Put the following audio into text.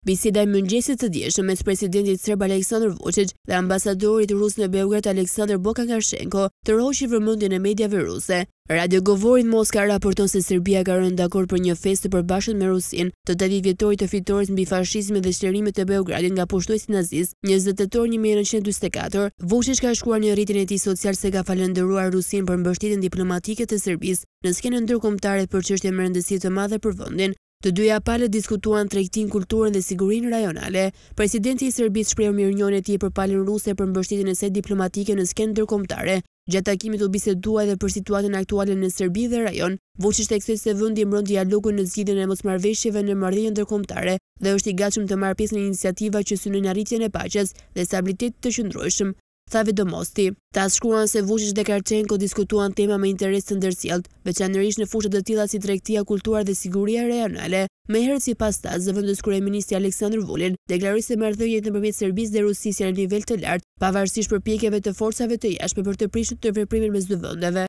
Biseda e mëngjesit të dielshëm mes presidentit serb Aleksandar Vučić dhe ambasadorit rus në Beograd Aleksandar Bokangashenko tërhoqi vëmendjen e mediave ruse. Radio Govori në Moskë raporton se Serbia ka rënë dakord për një festë të përbashkët me Rusinë të 80 vjetorit të fitores mbi fashizmin dhe çlirimit të Beogradit nga pushtuesit nazist. 20 tetor 1944, Vučić ka shkruar në rrjetin e tij social se ka falendëruar Rusinë për mbështetjen diplomatike të Serbisë në skenën ndërkombëtare për çështje me rëndësi të madhe për vendin. Të dyja palët diskutuan tregtinë, kulturën dhe sigurinë rajonale. Presidenti i Serbisë shpreh mirënjohjen e tij për palën ruse për mbështetjen e saj diplomatike në skenë ndërkombëtare. Gjatë takimit u bisedua edhe për situatën aktuale në Serbi dhe rajon. Vučić theksoi se vendi mbron dialogun në zgjidhjen e mosmarrëveshjeve në marrëdhënie ndërkombëtare dhe është i gatshëm të marrë pjesë në iniciativa që synojnë arritjen e paqes dhe stabilitetit të qëndrueshëm. Tha Vedomosti. Ta shkruan se Vučić dhe Karchenko diskutuan tema me interes të ndërsjellët, veçanërisht në fusha të tilla si tregtia, kultura dhe siguria rajonale. Më herët sipas tij, zëvendës kryeministri Aleksandar Vulin deklaroi se marrëdhëniet ndërmjet Serbisë dhe Rusisë janë në nivel të lartë, pavarësisht përpjekjeve të forcave të jashtme për të prishur të veprimin mes dy vendeve.